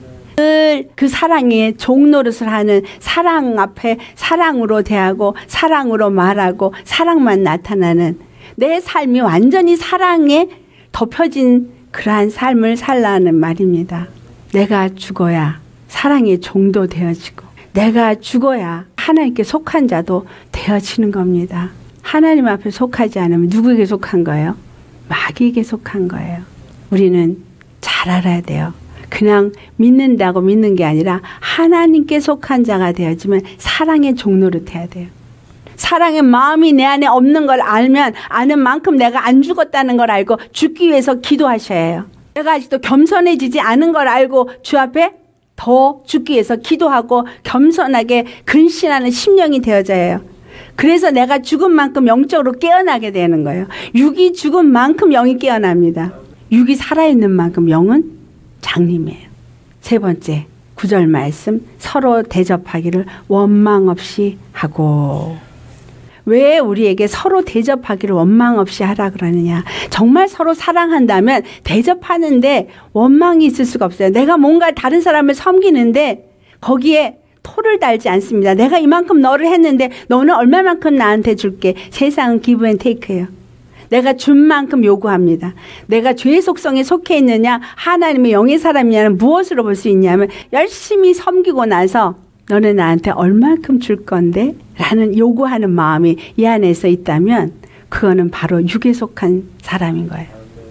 늘 그 사랑에 종노릇을 하는, 사랑 앞에 사랑으로 대하고 사랑으로 말하고 사랑만 나타나는 내 삶이 완전히 사랑에 덮여진 그러한 삶을 살라는 말입니다. 내가 죽어야 사랑의 종도 되어지고 내가 죽어야 하나님께 속한 자도 되어지는 겁니다. 하나님 앞에 속하지 않으면 누구에게 속한 거예요? 마귀에게 속한 거예요. 우리는 잘 알아야 돼요. 그냥 믿는다고 믿는 게 아니라 하나님께 속한 자가 되어지면 사랑의 종노릇해야 돼요. 사랑의 마음이 내 안에 없는 걸 알면 아는 만큼 내가 안 죽었다는 걸 알고 죽기 위해서 기도하셔야 해요. 내가 아직도 겸손해지지 않은 걸 알고 주 앞에 더 죽기 위해서 기도하고 겸손하게 근신하는 심령이 되어져야 해요. 그래서 내가 죽은 만큼 영적으로 깨어나게 되는 거예요. 육이 죽은 만큼 영이 깨어납니다. 육이 살아있는 만큼 영은 장림이에요. 세 번째 9절 말씀, 서로 대접하기를 원망 없이 하고. 왜 우리에게 서로 대접하기를 원망 없이 하라 그러느냐. 정말 서로 사랑한다면 대접하는데 원망이 있을 수가 없어요. 내가 뭔가 다른 사람을 섬기는데 거기에 토를 달지 않습니다. 내가 이만큼 너를 했는데 너는 얼마만큼 나한테 줄게. 세상은 기브 앤 테이크예요. 내가 준 만큼 요구합니다. 내가 죄의 속성에 속해 있느냐 하나님의 영의 사람이냐는 무엇으로 볼 수 있냐면 열심히 섬기고 나서 너는 나한테 얼만큼 줄 건데? 라는 요구하는 마음이 이 안에서 있다면 그거는 바로 육에 속한 사람인 거예요.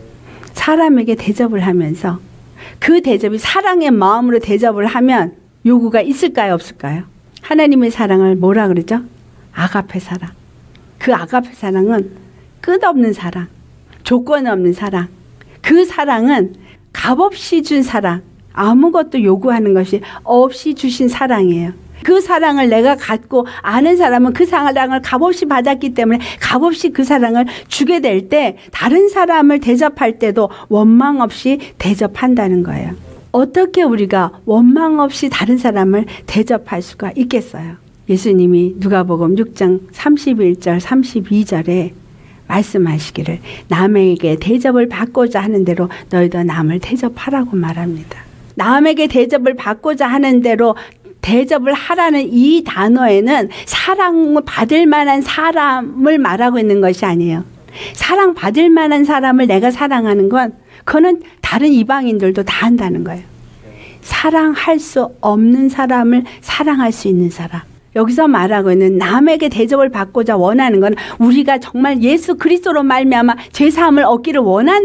사람에게 대접을 하면서 그 대접이 사랑의 마음으로 대접을 하면 요구가 있을까요? 없을까요? 하나님의 사랑을 뭐라 그러죠? 아가페 사랑. 그 아가페 사랑은 끝없는 사랑, 조건 없는 사랑. 그 사랑은 값없이 준 사랑, 아무것도 요구하는 것이 없이 주신 사랑이에요. 그 사랑을 내가 갖고 아는 사람은 그 사랑을 값없이 받았기 때문에 값없이 그 사랑을 주게 될 때 다른 사람을 대접할 때도 원망 없이 대접한다는 거예요. 어떻게 우리가 원망 없이 다른 사람을 대접할 수가 있겠어요? 예수님이 누가복음 6장 31절 32절에 말씀하시기를 남에게 대접을 받고자 하는 대로 너희도 남을 대접하라고 말합니다. 남에게 대접을 받고자 하는 대로 대접을 하라는 이 단어에는 사랑을 받을 만한 사람을 말하고 있는 것이 아니에요. 사랑받을 만한 사람을 내가 사랑하는 건 그거는 다른 이방인들도 다 한다는 거예요. 사랑할 수 없는 사람을 사랑할 수 있는 사람. 여기서 말하고 있는 남에게 대접을 받고자 원하는 건 우리가 정말 예수 그리스도로 말미암아 죄사함을 얻기를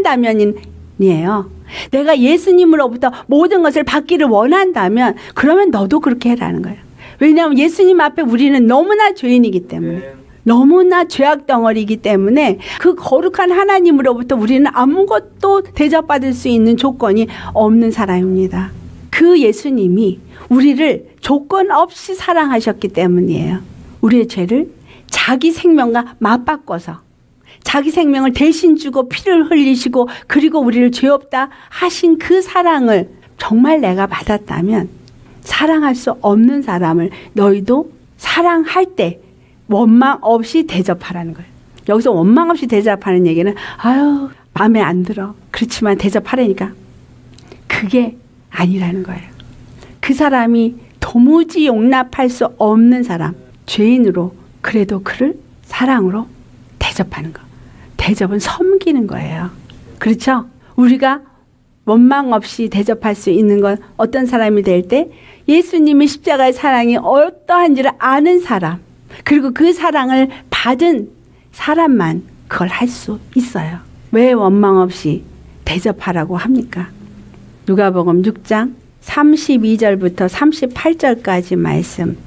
원한다면이에요. 내가 예수님으로부터 모든 것을 받기를 원한다면 그러면 너도 그렇게 해라는 거예요. 왜냐하면 예수님 앞에 우리는 너무나 죄인이기 때문에 너무나 죄악 덩어리이기 때문에 그 거룩한 하나님으로부터 우리는 아무것도 대접받을 수 있는 조건이 없는 사람입니다. 그 예수님이 우리를 조건 없이 사랑하셨기 때문이에요. 우리의 죄를 자기 생명과 맞바꿔서 자기 생명을 대신 주고 피를 흘리시고 그리고 우리를 죄 없다 하신 그 사랑을 정말 내가 받았다면 사랑할 수 없는 사람을 너희도 사랑할 때 원망 없이 대접하라는 거예요. 여기서 원망 없이 대접하는 얘기는 아유 마음에 안 들어. 그렇지만 대접하라니까. 그게 아니라는 거예요. 그 사람이 도무지 용납할 수 없는 사람, 죄인으로 그래도 그를 사랑으로 대접하는 거. 대접은 섬기는 거예요. 그렇죠? 우리가 원망 없이 대접할 수 있는 건 어떤 사람이 될 때 예수님의 십자가의 사랑이 어떠한지를 아는 사람, 그리고 그 사랑을 받은 사람만 그걸 할 수 있어요. 왜 원망 없이 대접하라고 합니까? 누가복음 6장 32절부터 38절까지 말씀.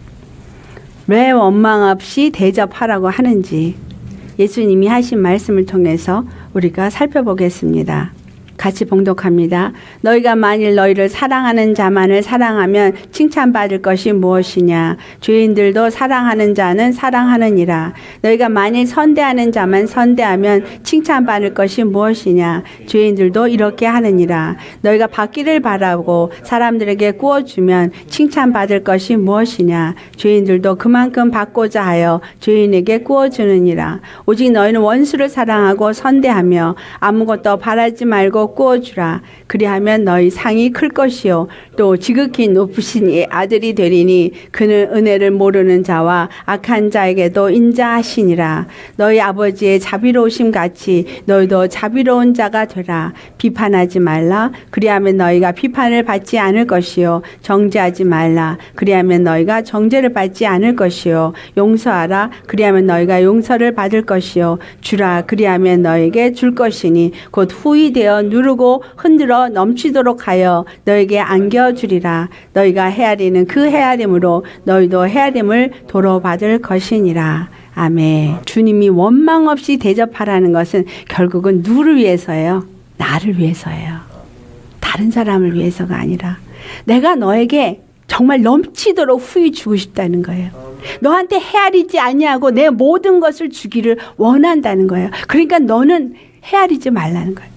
왜 원망 없이 대접하라고 하는지 예수님이 하신 말씀을 통해서 우리가 살펴보겠습니다. 같이 봉독합니다. 너희가 만일 너희를 사랑하는 자만을 사랑하면 칭찬받을 것이 무엇이냐. 죄인들도 사랑하는 자는 사랑하느니라. 너희가 만일 선대하는 자만 선대하면 칭찬받을 것이 무엇이냐. 죄인들도 이렇게 하느니라. 너희가 받기를 바라고 사람들에게 구워주면 칭찬받을 것이 무엇이냐. 죄인들도 그만큼 받고자 하여 죄인에게 구워주느니라. 오직 너희는 원수를 사랑하고 선대하며 아무것도 바라지 말고 구워주라. 그리하면 너희 상이 클 것이요 또 지극히 높으신 이 아들이 되리니 그는 은혜를 모르는 자와 악한 자에게도 인자하시니라. 너희 아버지의 자비로우심 같이 너희도 자비로운 자가 되라. 비판하지 말라. 그리하면 너희가 비판을 받지 않을 것이요 정죄하지 말라. 그리하면 너희가 정죄를 받지 않을 것이요 용서하라. 그리하면 너희가 용서를 받을 것이요 주라. 그리하면 너에게 줄 것이니 곧 후히 되어 누르고 흔들어 넘치도록 하여 너에게 안겨주리라. 너희가 헤아리는 그 헤아림으로 너희도 헤아림을 도로 받을 것이니라. 아멘. 주님이 원망 없이 대접하라는 것은 결국은 누구를 위해서예요? 나를 위해서예요. 다른 사람을 위해서가 아니라 내가 너에게 정말 넘치도록 후히 주고 싶다는 거예요. 너한테 헤아리지 아니하고 내 모든 것을 주기를 원한다는 거예요. 그러니까 너는 헤아리지 말라는 거예요.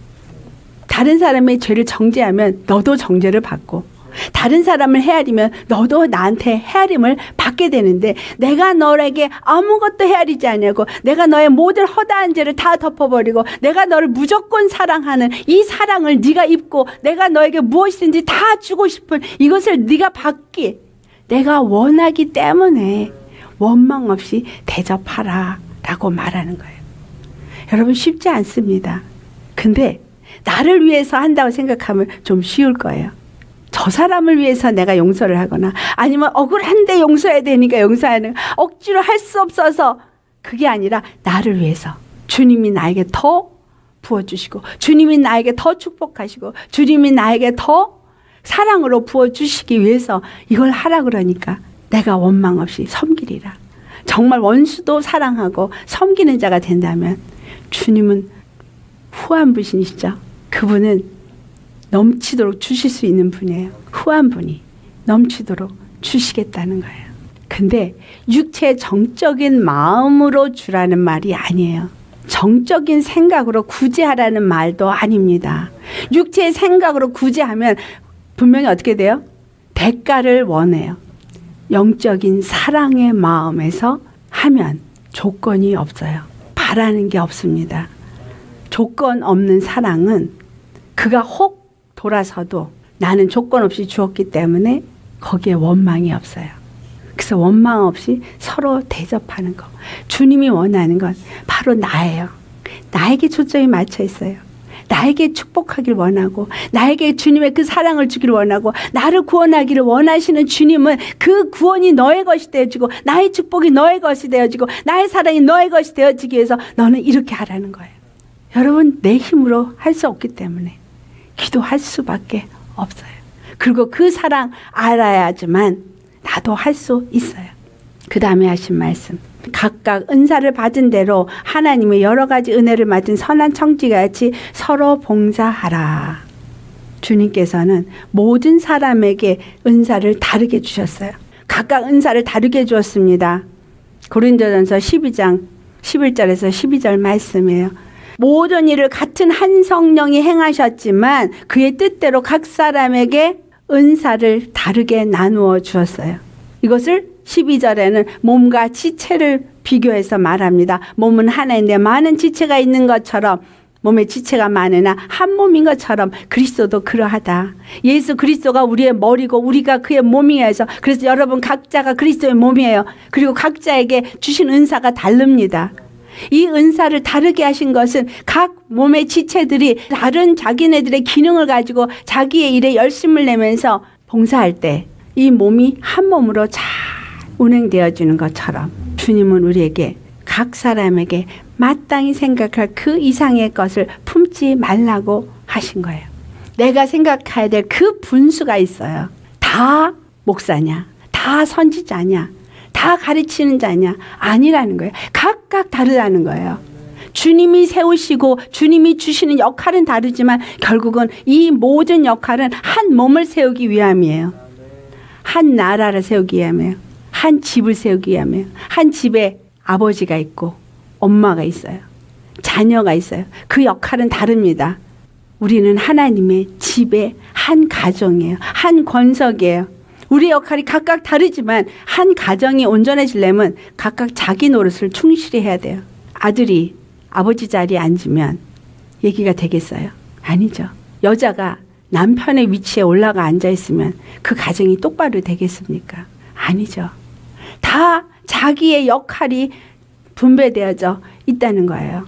다른 사람의 죄를 정죄하면 너도 정죄를 받고 다른 사람을 헤아리면 너도 나한테 헤아림을 받게 되는데 내가 너에게 아무것도 헤아리지 않냐고 내가 너의 모든 허다한 죄를 다 덮어버리고 내가 너를 무조건 사랑하는 이 사랑을 네가 입고 내가 너에게 무엇이든지 다 주고 싶은 이것을 네가 받기 내가 원하기 때문에 원망 없이 대접하라 라고 말하는 거예요. 여러분 쉽지 않습니다. 근데 나를 위해서 한다고 생각하면 좀 쉬울 거예요. 저 사람을 위해서 내가 용서를 하거나 아니면 억울한데 용서해야 되니까 용서하는 억지로 할 수 없어서 그게 아니라 나를 위해서 주님이 나에게 더 부어주시고 주님이 나에게 더 축복하시고 주님이 나에게 더 사랑으로 부어주시기 위해서 이걸 하라 그러니까 내가 원망 없이 섬기리라. 정말 원수도 사랑하고 섬기는 자가 된다면 주님은 후한부신이시죠. 그분은 넘치도록 주실 수 있는 분이에요. 후한 분이 넘치도록 주시겠다는 거예요. 근데 육체 정적인 마음으로 주라는 말이 아니에요. 정적인 생각으로 구제하라는 말도 아닙니다. 육체의 생각으로 구제하면 분명히 어떻게 돼요? 대가를 원해요. 영적인 사랑의 마음에서 하면 조건이 없어요. 바라는 게 없습니다. 조건 없는 사랑은 그가 혹 돌아서도 나는 조건 없이 주었기 때문에 거기에 원망이 없어요. 그래서 원망 없이 서로 대접하는 거. 주님이 원하는 건 바로 나예요. 나에게 초점이 맞춰 있어요. 나에게 축복하길 원하고 나에게 주님의 그 사랑을 주길 원하고 나를 구원하기를 원하시는 주님은 그 구원이 너의 것이 되어지고 나의 축복이 너의 것이 되어지고 나의 사랑이 너의 것이 되어지기 위해서 너는 이렇게 하라는 거예요. 여러분, 내 힘으로 할 수 없기 때문에 기도할 수밖에 없어요. 그리고 그 사랑 알아야지만 나도 할 수 있어요. 그 다음에 하신 말씀. 각각 은사를 받은 대로 하나님의 여러 가지 은혜를 맡은 선한 청지같이 서로 봉사하라. 주님께서는 모든 사람에게 은사를 다르게 주셨어요. 각각 은사를 다르게 주었습니다. 고린도전서 12장 11절에서 12절 말씀이에요. 모든 일을 같은 한 성령이 행하셨지만 그의 뜻대로 각 사람에게 은사를 다르게 나누어 주었어요. 이것을 12절에는 몸과 지체를 비교해서 말합니다. 몸은 하나인데 많은 지체가 있는 것처럼 몸의 지체가 많으나 한 몸인 것처럼 그리스도도 그러하다. 예수 그리스도가 우리의 머리고 우리가 그의 몸이어야 해서 그래서 여러분 각자가 그리스도의 몸이에요. 그리고 각자에게 주신 은사가 다릅니다. 이 은사를 다르게 하신 것은 각 몸의 지체들이 다른 자기네들의 기능을 가지고 자기의 일에 열심을 내면서 봉사할 때 이 몸이 한 몸으로 잘 운행되어지는 것처럼 주님은 우리에게 각 사람에게 마땅히 생각할 그 이상의 것을 품지 말라고 하신 거예요. 내가 생각해야 될 그 분수가 있어요. 다 목사냐? 다 선지자냐? 다 가르치는 자냐? 아니라는 거예요. 각각 다르다는 거예요. 주님이 세우시고 주님이 주시는 역할은 다르지만 결국은 이 모든 역할은 한 몸을 세우기 위함이에요. 한 나라를 세우기 위함이에요. 한 집을 세우기 위함이에요. 한 집에 아버지가 있고 엄마가 있어요. 자녀가 있어요. 그 역할은 다릅니다. 우리는 하나님의 집의 한 가정이에요. 한 권석이에요. 우리 역할이 각각 다르지만 한 가정이 온전해지려면 각각 자기 노릇을 충실히 해야 돼요. 아들이 아버지 자리에 앉으면 얘기가 되겠어요? 아니죠. 여자가 남편의 위치에 올라가 앉아있으면 그 가정이 똑바로 되겠습니까? 아니죠. 다 자기의 역할이 분배되어져 있다는 거예요.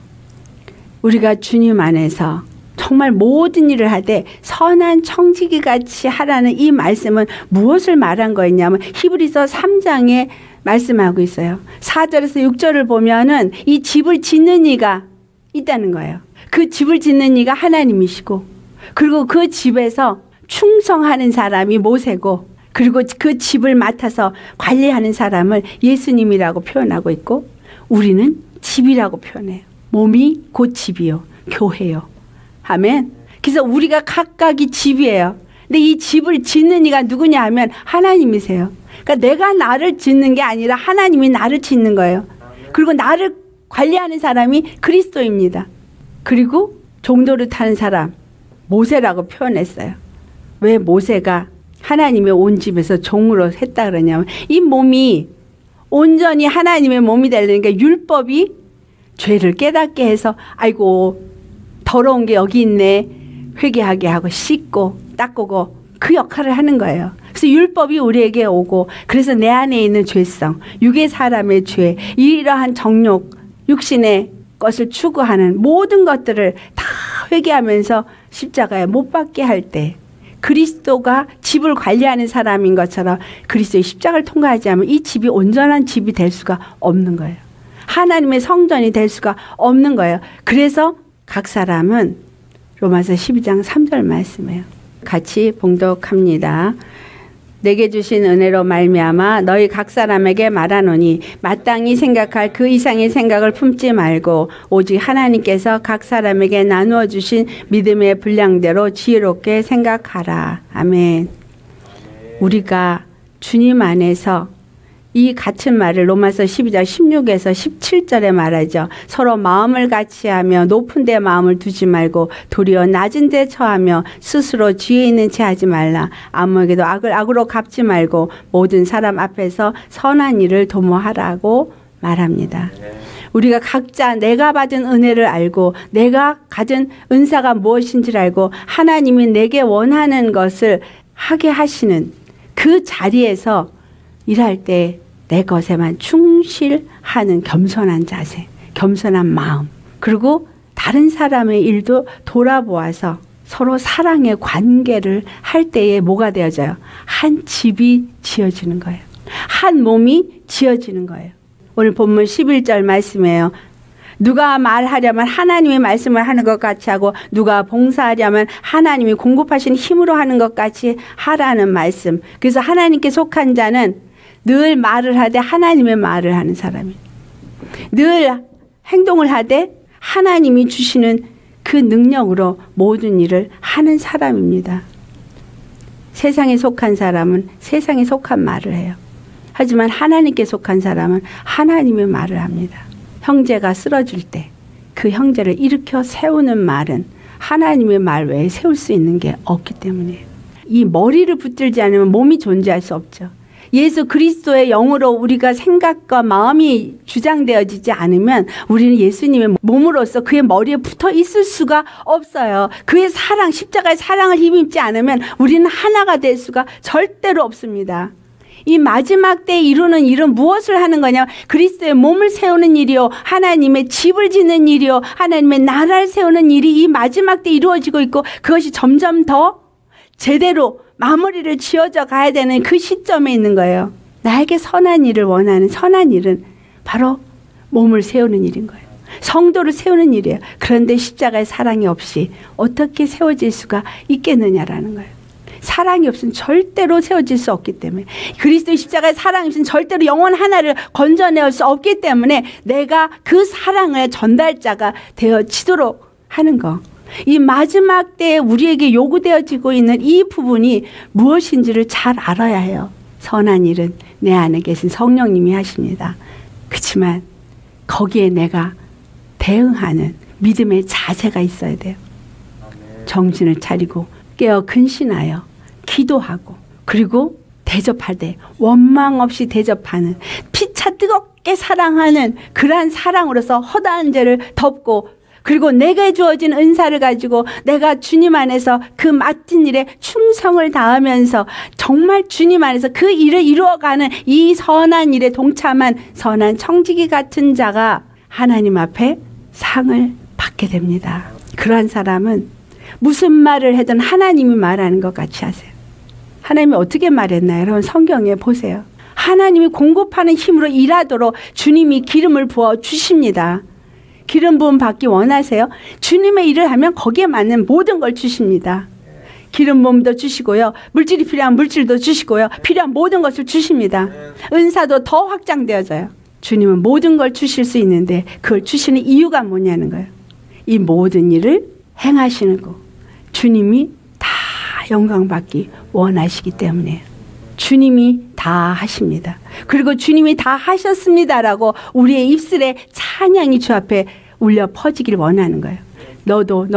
우리가 주님 안에서 정말 모든 일을 하되 선한 청지기 같이 하라는 이 말씀은 무엇을 말한 거였냐면 히브리서 3장에 말씀하고 있어요. 4절에서 6절을 보면은 이 집을 짓는 이가 있다는 거예요. 그 집을 짓는 이가 하나님이시고 그리고 그 집에서 충성하는 사람이 모세고 그리고 그 집을 맡아서 관리하는 사람을 예수님이라고 표현하고 있고 우리는 집이라고 표현해요. 몸이 곧 집이요. 교회요. 아멘. 그래서 우리가 각각이 집이에요. 근데 이 집을 짓는 이가 누구냐 하면 하나님이세요. 그러니까 내가 나를 짓는 게 아니라 하나님이 나를 짓는 거예요. 그리고 나를 관리하는 사람이 그리스도입니다. 그리고 종도를 타는 사람 모세라고 표현했어요. 왜 모세가 하나님의 온 집에서 종으로 했다 그러냐면 이 몸이 온전히 하나님의 몸이 되려니까 율법이 죄를 깨닫게 해서 아이고 더러운 게 여기 있네 회개하게 하고 씻고 닦고 그 역할을 하는 거예요. 그래서 율법이 우리에게 오고 그래서 내 안에 있는 죄성 육의 사람의 죄 이러한 정욕 육신의 것을 추구하는 모든 것들을 다 회개하면서 십자가에 못 박게 할 때 그리스도가 집을 관리하는 사람인 것처럼 그리스도의 십자가를 통과하지 않으면 이 집이 온전한 집이 될 수가 없는 거예요. 하나님의 성전이 될 수가 없는 거예요. 그래서 각 사람은 로마서 12장 3절 말씀이에요. 같이 봉독합니다. 내게 주신 은혜로 말미암아 너희 각 사람에게 말하노니 마땅히 생각할 그 이상의 생각을 품지 말고 오직 하나님께서 각 사람에게 나누어 주신 믿음의 분량대로 지혜롭게 생각하라. 아멘. 우리가 주님 안에서 이 같은 말을 로마서 12장 16에서 17절에 말하죠. 서로 마음을 같이 하며 높은 데 마음을 두지 말고 도리어 낮은 데 처하며 스스로 지혜 있는 채 하지 말라. 아무에게도 악을 악으로 갚지 말고 모든 사람 앞에서 선한 일을 도모하라고 말합니다. 우리가 각자 내가 받은 은혜를 알고 내가 가진 은사가 무엇인지를 알고 하나님이 내게 원하는 것을 하게 하시는 그 자리에서 일할 때 내 것에만 충실하는 겸손한 자세, 겸손한 마음, 그리고 다른 사람의 일도 돌아보아서 서로 사랑의 관계를 할 때에 뭐가 되어져요? 한 집이 지어지는 거예요. 한 몸이 지어지는 거예요. 오늘 본문 11절 말씀이에요. 누가 말하려면 하나님의 말씀을 하는 것 같이 하고 누가 봉사하려면 하나님이 공급하신 힘으로 하는 것 같이 하라는 말씀. 그래서 하나님께 속한 자는 늘 말을 하되 하나님의 말을 하는 사람이에요. 늘 행동을 하되 하나님이 주시는 그 능력으로 모든 일을 하는 사람입니다. 세상에 속한 사람은 세상에 속한 말을 해요. 하지만 하나님께 속한 사람은 하나님의 말을 합니다. 형제가 쓰러질 때 그 형제를 일으켜 세우는 말은 하나님의 말 외에 세울 수 있는 게 없기 때문이에요. 이 머리를 붙들지 않으면 몸이 존재할 수 없죠. 예수 그리스도의 영으로 우리가 생각과 마음이 주장되어지지 않으면 우리는 예수님의 몸으로서 그의 머리에 붙어 있을 수가 없어요. 그의 사랑, 십자가의 사랑을 힘입지 않으면 우리는 하나가 될 수가 절대로 없습니다. 이 마지막 때에 이루는 일은 무엇을 하는 거냐? 그리스도의 몸을 세우는 일이요, 하나님의 집을 짓는 일이요, 하나님의 나라를 세우는 일이 이 마지막 때 이루어지고 있고 그것이 점점 더 제대로 마무리를 지어져 가야 되는 그 시점에 있는 거예요. 나에게 선한 일을 원하는 선한 일은 바로 몸을 세우는 일인 거예요. 성도를 세우는 일이에요. 그런데 십자가의 사랑이 없이 어떻게 세워질 수가 있겠느냐라는 거예요. 사랑이 없으면 절대로 세워질 수 없기 때문에, 그리스도의 십자가의 사랑이 없으면 절대로 영혼 하나를 건져낼 수 없기 때문에 내가 그 사랑의 전달자가 되어지도록 하는 거. 이 마지막 때에 우리에게 요구되어지고 있는 이 부분이 무엇인지를 잘 알아야 해요. 선한 일은 내 안에 계신 성령님이 하십니다. 그렇지만 거기에 내가 대응하는 믿음의 자세가 있어야 돼요. 정신을 차리고 깨어 근신하여 기도하고, 그리고 대접할 때 원망 없이 대접하는, 피차 뜨겁게 사랑하는 그러한 사랑으로서 허다한 죄를 덮고, 그리고 내게 주어진 은사를 가지고 내가 주님 안에서 그 맡은 일에 충성을 다하면서 정말 주님 안에서 그 일을 이루어가는 이 선한 일에 동참한 선한 청지기 같은 자가 하나님 앞에 상을 받게 됩니다. 그러한 사람은 무슨 말을 해든 하나님이 말하는 것 같이 하세요. 하나님이 어떻게 말했나요? 여러분 성경에 보세요. 하나님이 공급하는 힘으로 일하도록 주님이 기름을 부어 주십니다. 기름 부음 받기 원하세요? 주님의 일을 하면 거기에 맞는 모든 걸 주십니다. 기름 부음도 주시고요. 물질이 필요한 물질도 주시고요. 필요한 모든 것을 주십니다. 은사도 더 확장되어져요. 주님은 모든 걸 주실 수 있는데 그걸 주시는 이유가 뭐냐는 거예요. 이 모든 일을 행하시는 거. 주님이 다 영광 받기 원하시기 때문이에요. 주님이 다 하십니다. 그리고 주님이 다 하셨습니다라고 우리의 입술에 찬양이 주 앞에 울려 퍼지길 원하는 거예요. 너도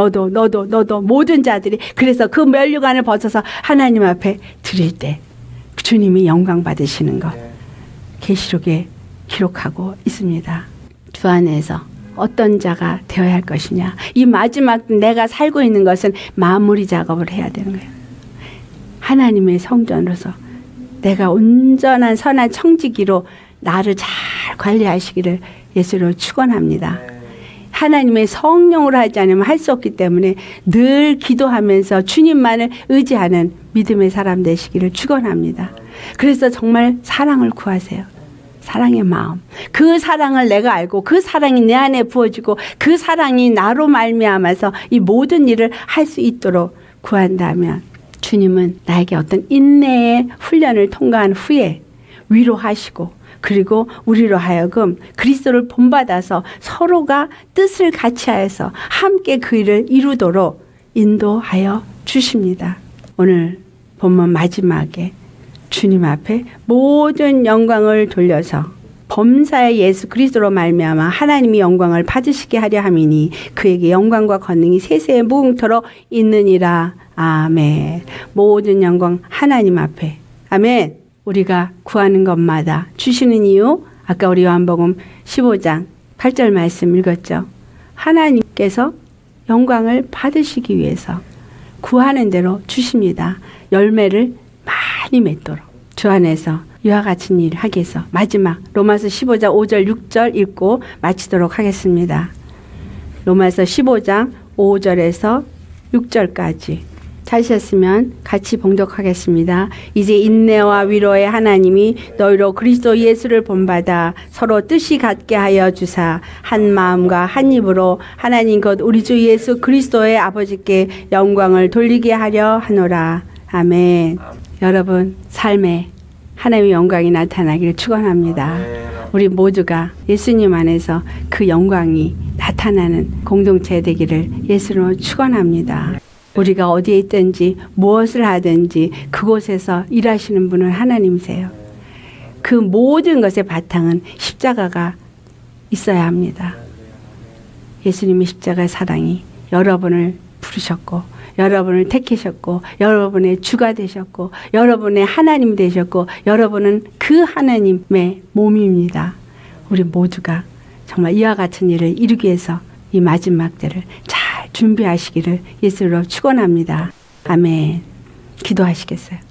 모든 자들이. 그래서 그 면류관을 벗어서 하나님 앞에 드릴 때 주님이 영광 받으시는 것 계시록에 기록하고 있습니다. 주 안에서 어떤 자가 되어야 할 것이냐. 이 마지막 내가 살고 있는 것은 마무리 작업을 해야 되는 거예요. 하나님의 성전으로서 내가 온전한 선한 청지기로 나를 잘 관리하시기를 예수로 축원합니다. 하나님의 성령으로 하지 않으면 할 수 없기 때문에 늘 기도하면서 주님만을 의지하는 믿음의 사람 되시기를 축원합니다. 그래서 정말 사랑을 구하세요. 사랑의 마음. 그 사랑을 내가 알고 그 사랑이 내 안에 부어지고 그 사랑이 나로 말미암아서 이 모든 일을 할 수 있도록 구한다면 주님은 나에게 어떤 인내의 훈련을 통과한 후에 위로하시고, 그리고 우리로 하여금 그리스도를 본받아서 서로가 뜻을 같이 하여서 함께 그 일을 이루도록 인도하여 주십니다. 오늘 본문 마지막에 주님 앞에 모든 영광을 돌려서 범사의 예수 그리스도로 말미암아 하나님이 영광을 받으시게 하려 함이니 그에게 영광과 권능이 세세에 무궁토록 있느니라. 아멘. 모든 영광 하나님 앞에. 아멘. 우리가 구하는 것마다 주시는 이유, 아까 우리 요한복음 15장 8절 말씀 읽었죠. 하나님께서 영광을 받으시기 위해서 구하는 대로 주십니다. 열매를 많이 맺도록 주 안에서 이와 같은 일을 하기 위해서 마지막 로마서 15장 5절 6절 읽고 마치도록 하겠습니다. 로마서 15장 5절에서 6절까지 찾으셨으면 같이 봉독하겠습니다. 이제 인내와 위로의 하나님이 너희로 그리스도 예수를 본받아 서로 뜻이 같게 하여 주사 한 마음과 한 입으로 하나님 곧 우리 주 예수 그리스도의 아버지께 영광을 돌리게 하려 하노라. 아멘. 여러분 삶에 하나님의 영광이 나타나기를 축원합니다. 우리 모두가 예수님 안에서 그 영광이 나타나는 공동체 되기를 예수로 축원합니다. 우리가 어디에 있든지 무엇을 하든지 그곳에서 일하시는 분은 하나님이세요. 그 모든 것의 바탕은 십자가가 있어야 합니다. 예수님의 십자가의 사랑이 여러분을 부르셨고 여러분을 택하셨고 여러분의 주가 되셨고 여러분의 하나님 되셨고 여러분은 그 하나님의 몸입니다. 우리 모두가 정말 이와 같은 일을 이루기 위해서 이 마지막 때를 잘 준비하시기를 예수로 축원합니다. 아멘. 기도하시겠어요?